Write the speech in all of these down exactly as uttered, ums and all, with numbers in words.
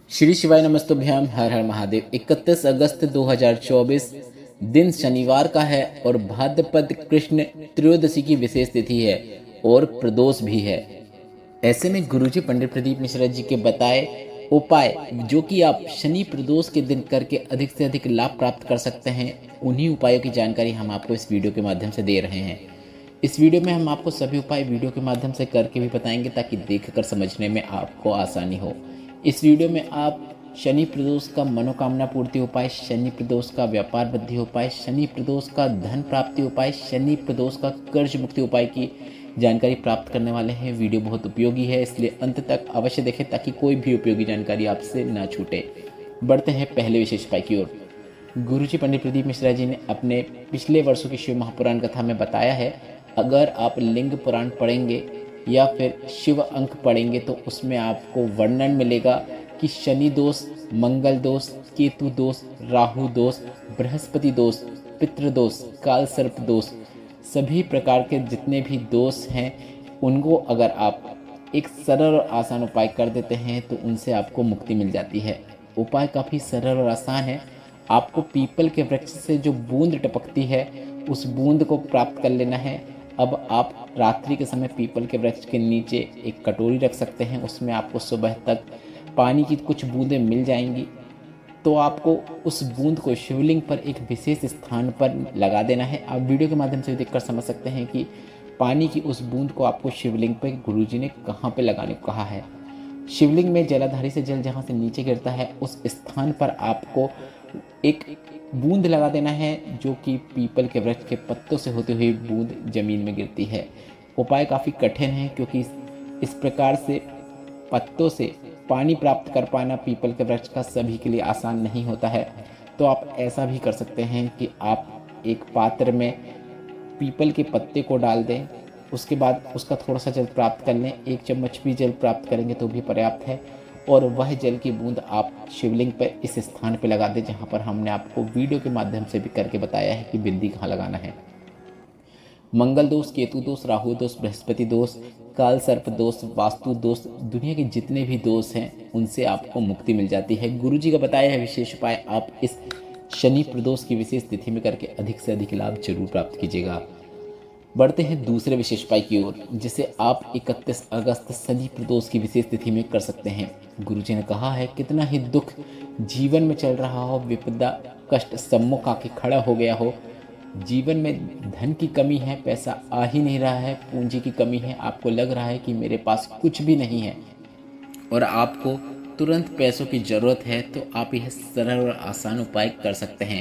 श्री शिवाय नमस्तुभ्याम। हर हर महादेव। इकतीस अगस्त दो हज़ार चौबीस दिन शनिवार का है और भाद्रपद कृष्ण त्रयोदशी की विशेष तिथि है और प्रदोष भी है। ऐसे में गुरुजी पंडित प्रदीप मिश्रा जी के बताए उपाय जो कि आप शनि प्रदोष के दिन करके अधिक से अधिक लाभ प्राप्त कर सकते हैं, उन्हीं उपायों की जानकारी हम आपको इस वीडियो के माध्यम से दे रहे हैं। इस वीडियो में हम आपको सभी उपाय वीडियो के माध्यम से करके भी बताएंगे ताकि देखकर समझने में आपको आसानी हो। इस वीडियो में आप शनि प्रदोष का मनोकामना पूर्ति उपाय, शनि प्रदोष का व्यापार वृद्धि उपाय, शनि प्रदोष का धन प्राप्ति उपाय, शनि प्रदोष का कर्ज मुक्ति उपाय की जानकारी प्राप्त करने वाले हैं। वीडियो बहुत उपयोगी है, इसलिए अंत तक अवश्य देखें ताकि कोई भी उपयोगी जानकारी आपसे ना छूटे। बढ़ते हैं पहले विशेष उपाय की ओर। गुरुजी पंडित प्रदीप मिश्रा जी ने अपने पिछले वर्षों की शिव महापुराण कथा में बताया है, अगर आप लिंग पुराण पढ़ेंगे या फिर शिव अंक पढ़ेंगे तो उसमें आपको वर्णन मिलेगा कि शनि दोष, मंगल दोष, केतु दोष, राहु दोष, बृहस्पति दोष, पितृ दोष, काल सर्प दोष, सभी प्रकार के जितने भी दोष हैं उनको अगर आप एक सरल और आसान उपाय कर देते हैं तो उनसे आपको मुक्ति मिल जाती है। उपाय काफ़ी सरल और आसान है। आपको पीपल के वृक्ष से जो बूंद टपकती है उस बूंद को प्राप्त कर लेना है। अब आप रात्रि के समय पीपल के वृक्ष के नीचे एक कटोरी रख सकते हैं, उसमें आपको सुबह तक पानी की कुछ बूंदें मिल जाएंगी। तो आपको उस बूंद को शिवलिंग पर एक विशेष स्थान पर लगा देना है। आप वीडियो के माध्यम से देखकर समझ सकते हैं कि पानी की उस बूंद को आपको शिवलिंग पर गुरुजी ने कहाँ पे लगाने को कहा है। शिवलिंग में जलाधारी से जल जहाँ से नीचे गिरता है उस स्थान पर आपको एक बूंद लगा देना है, जो कि पीपल के वृक्ष के पत्तों से होती हुई बूंद जमीन में गिरती है। उपाय काफ़ी कठिन है क्योंकि इस प्रकार से पत्तों से पानी प्राप्त कर पाना पीपल के वृक्ष का सभी के लिए आसान नहीं होता है। तो आप ऐसा भी कर सकते हैं कि आप एक पात्र में पीपल के पत्ते को डाल दें, उसके बाद उसका थोड़ा सा जल प्राप्त कर लें। एक चम्मच भी जल प्राप्त करेंगे तो भी पर्याप्त है और वह जल की बूंद आप शिवलिंग पर इस स्थान पर लगा दें जहाँ पर हमने आपको वीडियो के माध्यम से भी करके बताया है कि बिंदी कहाँ लगाना है। मंगल दोष, केतु दोष, राहु दोष, बृहस्पति दोष, काल सर्प दोष, वास्तु दोष, दुनिया के जितने भी दोष हैं उनसे आपको मुक्ति मिल जाती है। गुरुजी का बताया है विशेष उपाय आप इस शनि प्रदोष की विशेष तिथि में करके अधिक से अधिक लाभ जरूर प्राप्त कीजिएगा। बढ़ते हैं दूसरे विशेष उपाय की ओर, जिसे आप इकतीस अगस्त शनि प्रदोष की विशेष तिथि में कर सकते हैं। गुरुजी ने कहा है, कितना ही दुख जीवन में चल रहा हो, विपदा कष्ट सम्मुख आके खड़ा हो गया हो, जीवन में धन की कमी है, पैसा आ ही नहीं रहा है, पूंजी की कमी है, आपको लग रहा है कि मेरे पास कुछ भी नहीं है और आपको तुरंत पैसों की ज़रूरत है, तो आप यह सरल और आसान उपाय कर सकते हैं।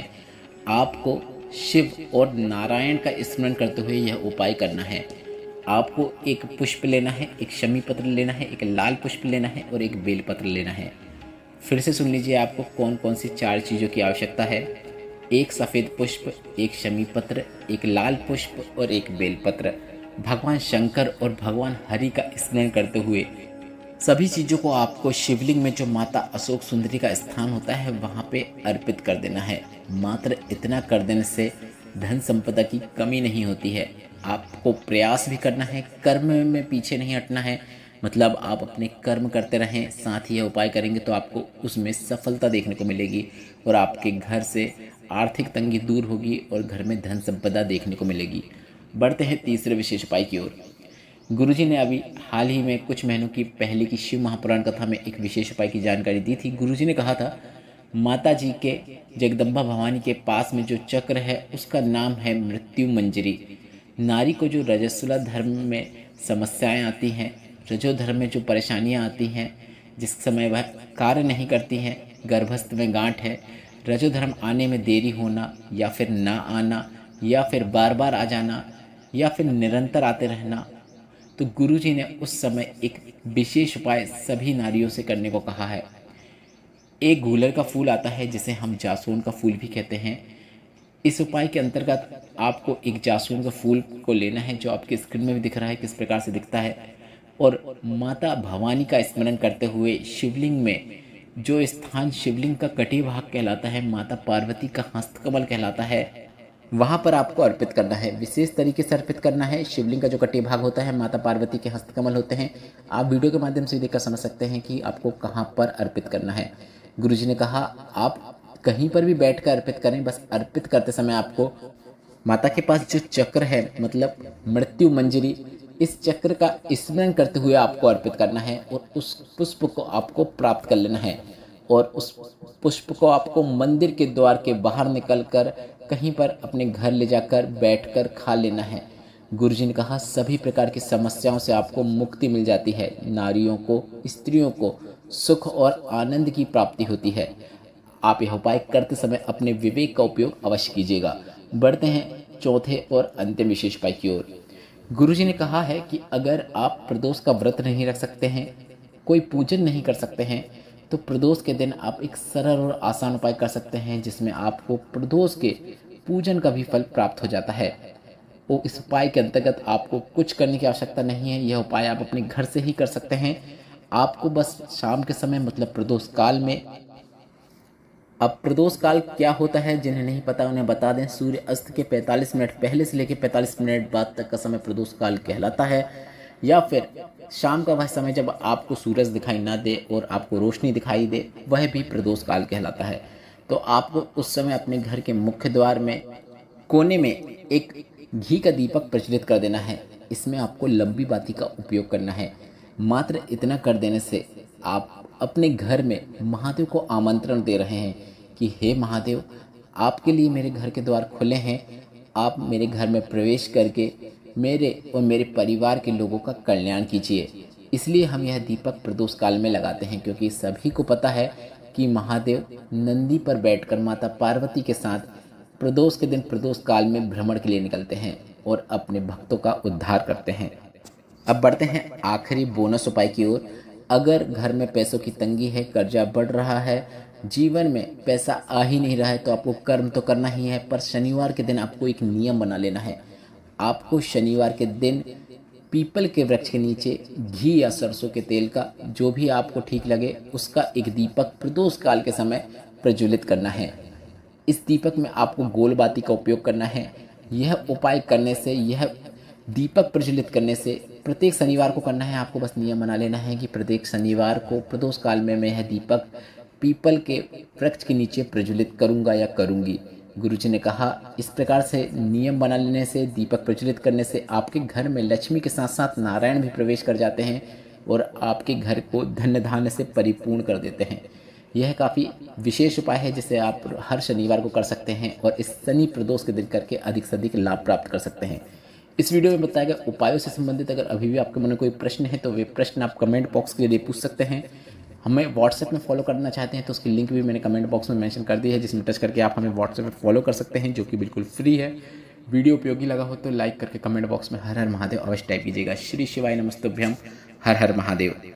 आपको शिव और नारायण का स्मरण करते हुए यह उपाय करना है। आपको एक पुष्प लेना है, एक शमी पत्र लेना है, एक लाल पुष्प लेना है और एक बेल पत्र लेना है। फिर से सुन लीजिए आपको कौन कौन सी चार चीज़ों की आवश्यकता है। एक सफ़ेद पुष्प, एक शमी पत्र, एक लाल पुष्प और एक बेल पत्र। भगवान शंकर और भगवान हरि का स्मरण करते हुए सभी चीज़ों को आपको शिवलिंग में जो माता अशोक सुंदरी का स्थान होता है वहाँ पे अर्पित कर देना है। मात्र इतना कर देने से धन संपदा की कमी नहीं होती है। आपको प्रयास भी करना है, कर्म में पीछे नहीं हटना है। मतलब आप अपने कर्म करते रहें, साथ ही यह उपाय करेंगे तो आपको उसमें सफलता देखने को मिलेगी और आपके घर से आर्थिक तंगी दूर होगी और घर में धन संपदा देखने को मिलेगी। बढ़ते हैं तीसरे विशेष उपाय की ओर। गुरुजी ने अभी हाल ही में कुछ महीनों की पहले की शिव महापुराण कथा में एक विशेष उपाय की जानकारी दी थी। गुरुजी ने कहा था, माता जी के जगदम्बा भवानी के पास में जो चक्र है उसका नाम है मृत्यु मंजरी। नारी को जो रजस्वला धर्म में समस्याएं आती हैं, रजो धर्म में जो परेशानियां आती हैं, जिस समय वह कार्य नहीं करती हैं, गर्भस्थ में गांठ है, रजो धर्म आने में देरी होना या फिर ना आना या फिर बार बार आ जाना या फिर निरंतर आते रहना, तो गुरुजी ने उस समय एक विशेष उपाय सभी नारियों से करने को कहा है। एक गूलर का फूल आता है जिसे हम जासून का फूल भी कहते हैं। इस उपाय के अंतर्गत आपको एक जासून का फूल को लेना है, जो आपकी स्क्रीन में भी दिख रहा है किस प्रकार से दिखता है, और माता भवानी का स्मरण करते हुए शिवलिंग में जो स्थान शिवलिंग का कटी भाग कहलाता है, माता पार्वती का हस्तकमल कहलाता है, वहाँ पर आपको अर्पित करना है, विशेष तरीके से अर्पित करना है। शिवलिंग का जो कटी भाग होता है माता पार्वती के हस्तकमल होते हैं। आप वीडियो के माध्यम से देखकर समझ सकते हैं कि आपको कहाँ पर अर्पित करना है। गुरुजी ने कहा आप कहीं पर भी बैठकर अर्पित करें, बस अर्पित करते समय आपको माता के पास जो चक्र है मतलब मृत्यु मंजरी, इस चक्र का स्मरण करते हुए आपको अर्पित करना है और उस पुष्प को आपको प्राप्त कर लेना है और उस पुष्प को आपको मंदिर के द्वार के बाहर निकलकर कहीं पर अपने घर ले जाकर बैठकर खा लेना है। गुरुजी ने कहा सभी प्रकार की समस्याओं से आपको मुक्ति मिल जाती है। नारियों को, स्त्रियों को सुख और आनंद की प्राप्ति होती है। आप यह उपाय करते समय अपने विवेक का उपयोग अवश्य कीजिएगा। बढ़ते हैं चौथे और अंतिम विशेष उपाय की ओर। गुरुजी ने कहा है कि अगर आप प्रदोष का व्रत नहीं रख सकते हैं, कोई पूजन नहीं कर सकते हैं, तो प्रदोष के दिन आप एक सरल और आसान उपाय कर सकते हैं जिसमें आपको प्रदोष के पूजन का भी फल प्राप्त हो जाता है। वो इस उपाय के अंतर्गत आपको कुछ करने की आवश्यकता नहीं है। यह उपाय आप अपने घर से ही कर सकते हैं। आपको बस शाम के समय मतलब प्रदोष काल में, अब प्रदोष काल क्या होता है जिन्हें नहीं पता उन्हें बता दें, सूर्य अस्त के पैंतालीस मिनट पहले से लेकर पैंतालीस मिनट बाद तक का समय प्रदोष काल कहलाता है, या फिर शाम का वह समय जब आपको सूरज दिखाई ना दे और आपको रोशनी दिखाई दे, वह भी प्रदोष काल कहलाता है। तो आपको उस समय अपने घर के मुख्य द्वार में कोने में एक घी का दीपक प्रज्वलित कर देना है। इसमें आपको लंबी बाती का उपयोग करना है। मात्र इतना कर देने से आप अपने घर में महादेव को आमंत्रण दे रहे हैं कि हे महादेव, आपके लिए मेरे घर के द्वार खुले हैं, आप मेरे घर में प्रवेश करके मेरे और मेरे परिवार के लोगों का कल्याण कीजिए। इसलिए हम यह दीपक प्रदोष काल में लगाते हैं, क्योंकि सभी को पता है कि महादेव नंदी पर बैठकर माता पार्वती के साथ प्रदोष के दिन प्रदोष काल में भ्रमण के लिए निकलते हैं और अपने भक्तों का उद्धार करते हैं। अब बढ़ते हैं आखिरी बोनस उपाय की ओर। अगर घर में पैसों की तंगी है, कर्जा बढ़ रहा है, जीवन में पैसा आ ही नहीं रहा है, तो आपको कर्म तो करना ही है, पर शनिवार के दिन आपको एक नियम बना लेना है। आपको शनिवार के दिन पीपल के वृक्ष के नीचे घी या सरसों के तेल का, जो भी आपको ठीक लगे, उसका एक दीपक प्रदोष काल के समय प्रज्वलित करना है। इस दीपक में आपको गोल बाती का उपयोग करना है। यह उपाय करने से, यह दीपक प्रज्वलित करने से प्रत्येक शनिवार को करना है। आपको बस नियम बना लेना है कि प्रत्येक शनिवार को प्रदोष काल में मैं यह दीपक पीपल के वृक्ष के नीचे प्रज्वलित करूंगा या करूंगी। गुरुजी ने कहा इस प्रकार से नियम बना लेने से, दीपक प्रज्वलित करने से आपके घर में लक्ष्मी के साथ साथ नारायण भी प्रवेश कर जाते हैं और आपके घर को धन्य धान्य से परिपूर्ण कर देते हैं। यह काफ़ी विशेष उपाय है जिसे आप हर शनिवार को कर सकते हैं और इस शनि प्रदोष के दिन करके अधिक से अधिक लाभ प्राप्त कर सकते हैं। इस वीडियो में बताए गए उपायों से संबंधित अगर अभी भी आपके मन में कोई प्रश्न है तो वे प्रश्न आप कमेंट बॉक्स के लिए पूछ सकते हैं। हमें व्हाट्सएप में फॉलो करना चाहते हैं तो उसकी लिंक भी मैंने कमेंट बॉक्स में मेंशन कर दी है, जिसमें टच करके आप हमें व्हाट्सएप में फॉलो कर सकते हैं, जो कि बिल्कुल फ्री है। वीडियो उपयोगी लगा हो तो लाइक करके कमेंट बॉक्स में हर हर महादेव अवश्य टाइप कीजिएगा। श्री शिवाय नमस्तुभ्यम। हर हर महादेव।